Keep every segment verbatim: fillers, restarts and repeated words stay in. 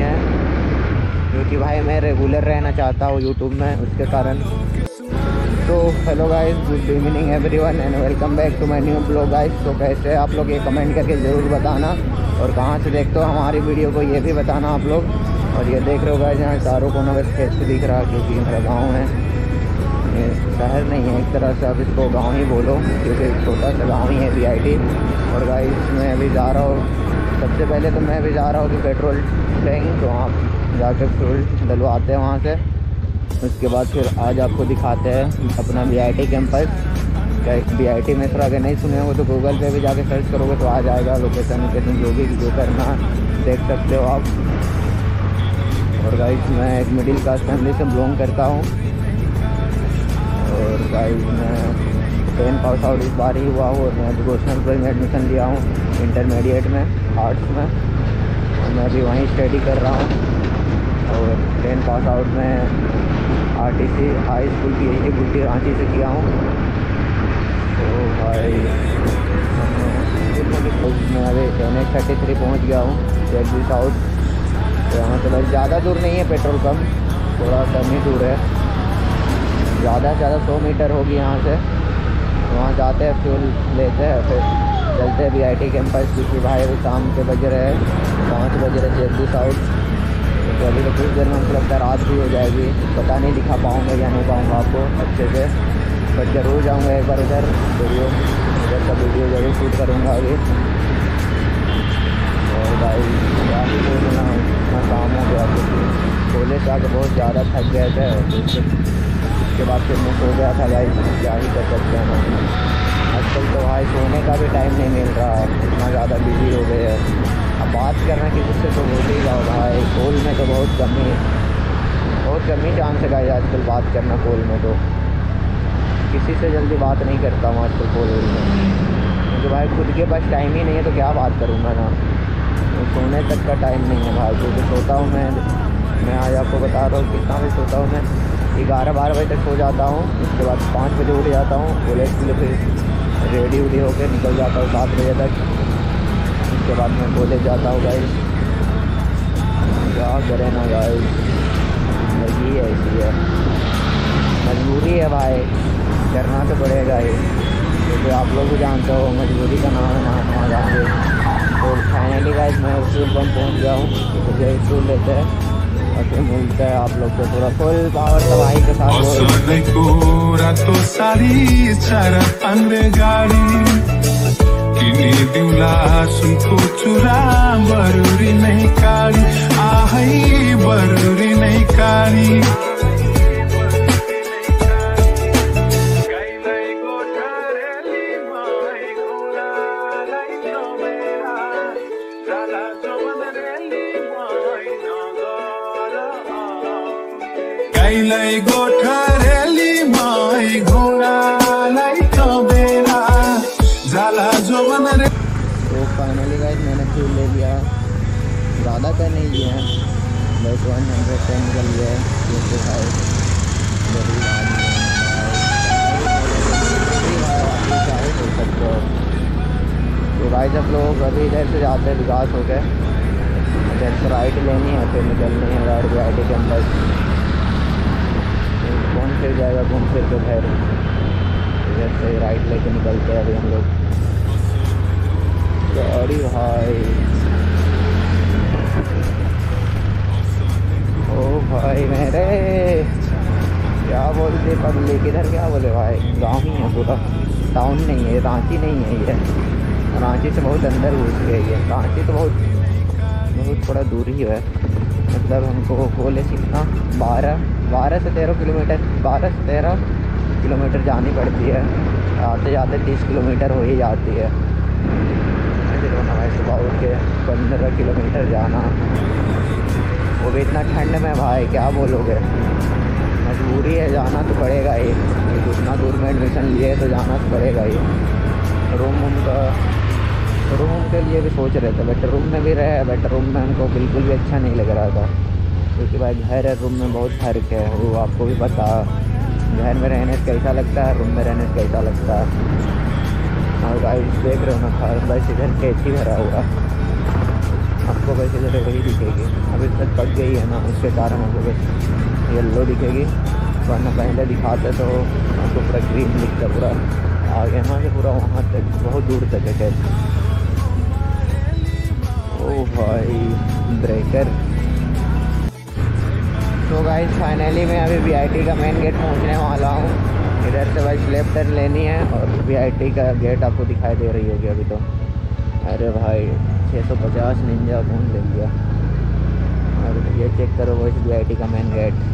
है, क्योंकि भाई मैं रेगुलर रहना चाहता हूँ यूट्यूब में, उसके कारण। तो hello guys, good evening everyone and welcome back to my new vlog guys. तो कैसे हैं आप लोग, ये कमेंट करके ज़रूर बताना, और कहाँ से देखते हो हमारी वीडियो को ये भी बताना आप लोग। और ये देख रहे हो गाइस, यहाँ चारों कोनों में खेत से दिख रहा है, क्योंकि मेरा गाँव है, ये शहर नहीं है एक तरह से, अब इसको गाँव ही बोलो, क्योंकि छोटा सा गाँव ही है वी आई टी। और गाइस मैं अभी जा रहा हूँ, सबसे पहले तो मैं अभी जा रहा हूँ कि पेट्रोल टैंक, तो वहाँ जाकर फ्यूल डलवाते हैं वहाँ से। उसके बाद फिर आज आपको दिखाते हैं अपना वी आई टी कैंपस। क्या वी आई टी में थोड़ा अगर नहीं सुने हो तो गूगल पे भी जाके सर्च करोगे तो आ जाएगा, लोकेशन वोकेशन जो भी जो करना देख सकते हो आप। और गाइस मैं एक मिडिल क्लास फैमिली से बिलोंग करता हूँ, और गाइस मैं टेन पास आउट इस बार ही हुआ हूँ, और मैं एजुकेशनल कॉलेज में एडमिशन लिया हूँ इंटरमीडिएट में आर्ट्स में, और मैं अभी वहीं स्टडी कर रहा हूँ। और टेन पास आउट में R T C high school P H D गुल्टी रांची से किया हूँ। तो भाई मैं अभी एन एच थर्टी थ्री पहुँच गया हूँ, जगदीश आउट। तो यहाँ से बस ज़्यादा दूर नहीं है, पेट्रोल पंप थोड़ा कम ही दूर है, ज़्यादा से ज़्यादा सौ मीटर होगी यहाँ से। वहाँ जाते हैं, फ्यूल लेते हैं, फिर चलते हैं वी आई टी कैंपस, क्योंकि भाई अभी शाम के बज रहे हैं पाँच बज रहे जगदीश आउट। तो अभी तो कुछ देर में हमको लगता है रात भी हो जाएगी, पता नहीं दिखा पाऊँगा या नहीं पाऊँगा आपको अच्छे से, बट ज़रूर जाऊँगा एक बार उधर, वीडियो उधर का वीडियो ज़रूर शूट करूँगा अभी। और भाई क्या ही बोलना, इतना काम हो गया, क्योंकि कॉलेज आके बहुत ज़्यादा थक गए थे, उसके बाद फिर मैं सो गया था। भाई क्या ही कर सकते हैं हम, आजकल तो भाई सोने का भी टाइम नहीं मिल रहा है, इतना ज़्यादा बिजी हो गए हैं। अब बात करना किसी से तो भूल ही जाओ भाई, कॉल में तो बहुत कमी बहुत कमी चांस है गाइस आजकल बात करना कॉल में, तो किसी से जल्दी बात नहीं करता हूँ आजकल कॉल में, क्योंकि भाई खुद के पास टाइम ही नहीं है, तो क्या बात करूँगा ना। तो सोने तक का टाइम नहीं है भाई, क्योंकि सोता हूँ मैं मैं आज आपको बता रहा हूँ कितना बजे सोता हूँ मैं, ग्यारह बारह बजे तक सो जाता हूँ। उसके बाद पाँच बजे उठ जाता हूँ, कॉलेज के लिए फिर रेडी उडी होकर निकल जाता हूँ सात बजे तक। उसके बाद मैं कॉलेज जाता हूँ गाइस, क्या करें ना गाइस, जिंदगी है ऐसी है, मजबूरी है भाई, करना तो पड़ेगा ही, क्योंकि आप लोग भी जानते हो मजबूरी का नाम है, नाम वहाँ जाएंगे। तो फाइनली गाइस मैं स्कूल पर पहुँच गया हूँ, मुझे स्कूल लेते हैं और फिर मिलता है आप लोग को पूरा फुल पावर तबाही के साथ। किने दिउला सुनको चुरा बरुरी नै काली, आहै बरुरी नै काली। गाईलाई गोठरेली माई घोडालाई तबेला जाला जो बन रे। तो फाइनली गाइस मैंने फ्यूल ले लिया, ज़्यादा का नहीं लिया है, बस वन हंड्रेड टेन निकल गया है, क्योंकि भाई गरीब आदमी हो सकते हो। तो भाई जब लोग अभी इधर से जाते हैं विकास हो गए, इधर से राइट लेनी है, फिर निकलनी है right V I T campus, घूम फिर जाएगा, घूम फिर के फिर इधर से राइट लेके निकलते हैं अभी हम लोग। अरे भाई ओ भाई मेरे क्या बोलते पब्लिक इधर, क्या बोले भाई, गांव ही है पूरा, टाउन नहीं है, रांची नहीं है ये, रांची से बहुत अंदर घुस गई है, रांची तो बहुत बहुत थोड़ा दूर ही है, मतलब हमको कॉलेज कितना बारह बारह से तेरह किलोमीटर बारह से तेरह किलोमीटर जानी पड़ती है, आते जाते तीस किलोमीटर हो ही जाती है। भाई सुबह उठ के पंद्रह किलोमीटर जाना, वो भी इतना ठंड में भाई, क्या बोलोगे, मजबूरी है, जाना तो पड़ेगा ही, उतना दूर में एडमिशन लिए तो जाना तो पड़ेगा ही। रूम वूम का रूम के लिए भी सोच रहे थे, बट रूम में भी रहे, बट रूम में हमको बिल्कुल भी अच्छा नहीं लग रहा था, क्योंकि भाई घर है रूम में बहुत फर्क है, वो आपको भी पता, घर में रहने से कैसा लगता है, रूम में रहने से कैसा लगता है। और गाइस देख रहे हो ना, खास बस इधर कैसी भरा हुआ, आपको वैसे जैसे वही दिखेगी। अभी तक पक गई है ना, उसके कारण आपको बस येल्लो दिखेगी, वरना पहले दिखाते तो आपको पूरा ग्रीन दिखता, पूरा आगे यहाँ से पूरा वहाँ तक बहुत दूर तक है। खैर ओ भाई ब्रेकर। तो गाइस फाइनली मैं अभी वीआईटी का मेन गेट पहुँचने वाला हूँ। इधर से भाई लेफ्ट टर्न लेनी है और वीआईटी का गेट आपको दिखाई दे रही होगी अभी तो। अरे भाई छः सौ पचास निंजा कौन ले लिया। और ये चेक करो वो इस वीआईटी का मेन गेट।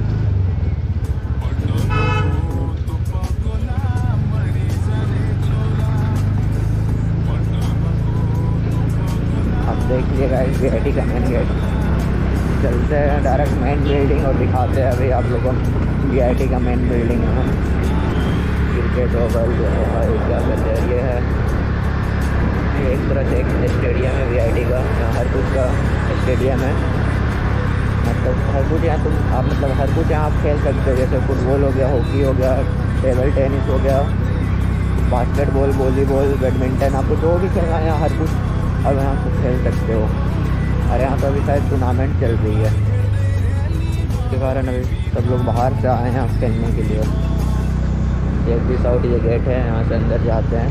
अब देख लिएगा इस वीआईटी का मेन गेट। चलते हैं डायरेक्ट मेन बिल्डिंग और दिखाते हैं अभी आप लोगों को वीआईटी का मेन बिल्डिंग है। क्रिकेट ओवर जो है क्या कहते हैं, ये है एक तरह से एक स्टेडियम है वीआईटी का। यहाँ हर कुछ का स्टेडियम है, मतलब हर कुछ यहाँ तुम आप मतलब हर कुछ यहाँ आप खेल सकते हो। जैसे फुटबॉल हो गया, हॉकी हो गया, टेबल टेनिस हो गया, बास्केटबॉल, वॉलीबॉल, बैडमिंटन, आपको जो भी खेलना है यहाँ हर कुछ अब यहाँ कुछ खेल सकते हो। और यहाँ तो अभी शायद टूर्नामेंट चल रही है, इसके कारण अभी सब लोग बाहर से आए हैं खेलने के लिए। एक भी साउथ ये गेट है, यहाँ से अंदर जाते हैं।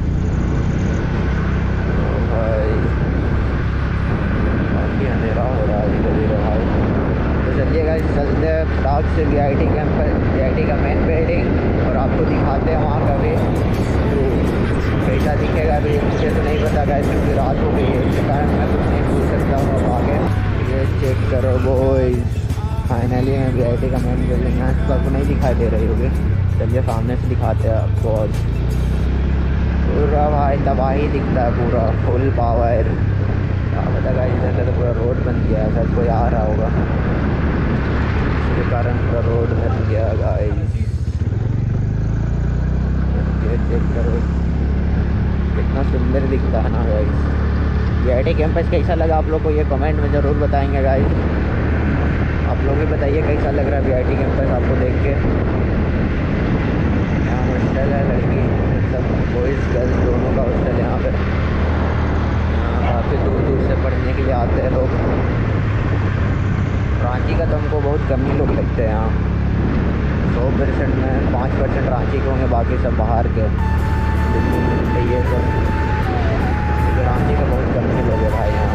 भाई काफ़ी अंधेरा हो रहा है धीरे धीरे भाई। तो चलिएगा चलते हैं फटाक से वीआईटी कैंपस, वीआईटी का मेन बिल्डिंग, और आपको दिखाते हैं वहाँ का भी कैसा दिखेगा। अभी मुझे तो नहीं पता गाइस क्योंकि रात हो गई है, इसके कारण मैं कुछ नहीं पूछ सकता हूँ अब आगे। ये चेक करो बॉयज, फाइनली मैं वीआईटी का मेन बिल्डिंग है। इसको आपको नहीं दिखाई दे रही होगी, चलिए सामने से दिखाते हैं आपको। और पूरा भाई तबाही दिखता है, पूरा फुल पावर। क्या पता गाइस इधर से तो पूरा रोड बन गया है, शायद कोई आ रहा होगा इसके कारण पूरा रोड बन गया गाइस। ये चेक करो कितना सुंदर दिखता है ना गाइस। वीआईटी कैंपस कैसा लगा आप लोग को ये कमेंट में ज़रूर बताएंगे गाइस। आप लोग भी बताइए कैसा लग रहा है वीआईटी कैंपस आपको देख के। यहाँ हॉस्टल है, लड़की मतलब बॉयज़ गर्ल्स दोनों का हॉस्टल है यहाँ पर। यहाँ काफ़ी दूर दूर से पढ़ने के लिए आते हैं लोग। रांची का तो हमको बहुत कम ही लोग लगते हैं यहाँ। सौ परसेंट में पाँच परसेंट रांची के होंगे, बाकी सब बाहर के ये सब। रांची का बहुत कम ही लोग है भाई यहाँ।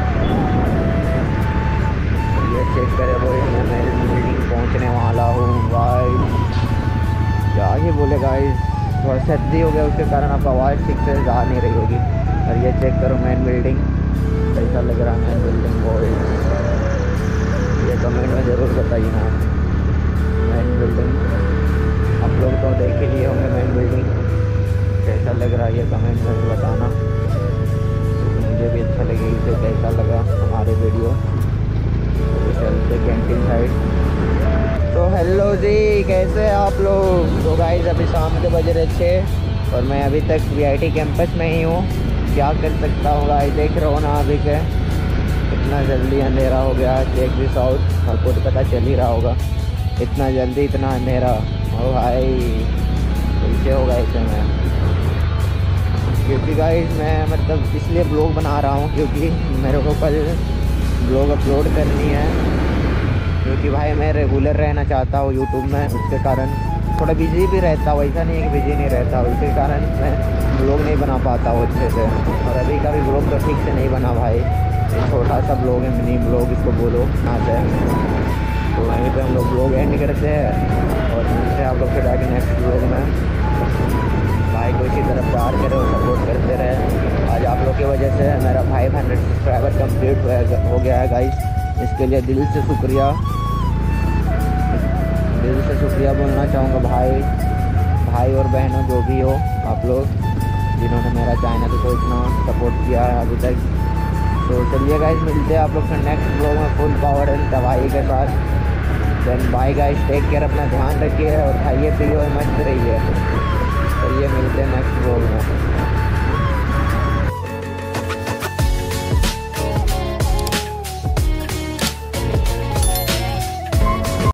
ये चेक करे वो मैं बिल्डिंग पहुँचने वाला हूँ भाई। क्या ही बोले गाइस, थोड़ा सर्दी हो गया उसके कारण आपका आवाज़ ठीक से जा नहीं रही होगी। और ये चेक करो मेन बिल्डिंग कैसा लग रहा है मेन बिल्डिंग बॉयज, ये कमेंट में ज़रूर बताइए ना। मेन बिल्डिंग आप लोग तो देख ही लिए होंगे, मेन बिल्डिंग कैसा लग रहा है ये कमेंट में बताना। मुझे भी अच्छा लगेगी तो कैसा लगा हमारे वीडियो। तो चलते कैंटीन साइड। तो हेलो जी, कैसे आप लोग। तो गाइस अभी शाम के बज रहे छः और मैं अभी तक वीआईटी कैंपस में ही हूँ। क्या कर सकता हूँ गाइस, देख रहे हो ना अभी के इतना जल्दी अंधेरा हो गया। चेक दिस आउट, आपको तो पता चल ही रहा होगा इतना जल्दी इतना अंधेरा। ओ भाई कैसे होगा इसे मैं, क्योंकि गाइस मैं मतलब इसलिए ब्लॉग बना रहा हूँ क्योंकि मेरे को कल ब्लॉग अपलोड करनी है। क्योंकि भाई मैं रेगुलर रहना चाहता हूँ यूट्यूब में, उसके कारण थोड़ा बिजी भी रहता हूँ। ऐसा नहीं है कि बिजी नहीं रहता हूँ, उसके कारण मैं ब्लॉग नहीं बना पाता हूँ अच्छे से। और अभी का भी ब्लॉग तो ठीक से नहीं बना भाई, एक छोटा सा ब्लॉग है, मिनी ब्लॉग इसको बोलो यहाँ से। तो वहीं पे हम लोग ब्लॉग एंड करते हैं और मिलते हैं आप लोग फिर आगे नेक्स्ट ब्लॉग में। भाई को इसी तरह प्यार करें और सपोर्ट करते रहे। आज आप लोग की वजह से मेरा फाइव हंड्रेड सब्सक्राइबर कम्प्लीट हो गया है गाइस, इसके लिए दिल से शुक्रिया, दिल से शुक्रिया बोलना चाहूँगा भाई भाई और बहनों जो भी हो आप लोग जिन्होंने मेरा चैनल को इतना सपोर्ट किया है अभी तक। तो चलिए गाइस मिलते हैं आप लोग से नेक्स्ट ब्लॉग में फुल पावर एंड दवाई के साथ। Then bye guys, take care, अपना ध्यान रखिए और खाइए पिए और मस्त रहिए। चलिए मिलते हैं नेक्स्ट ब्लॉग में।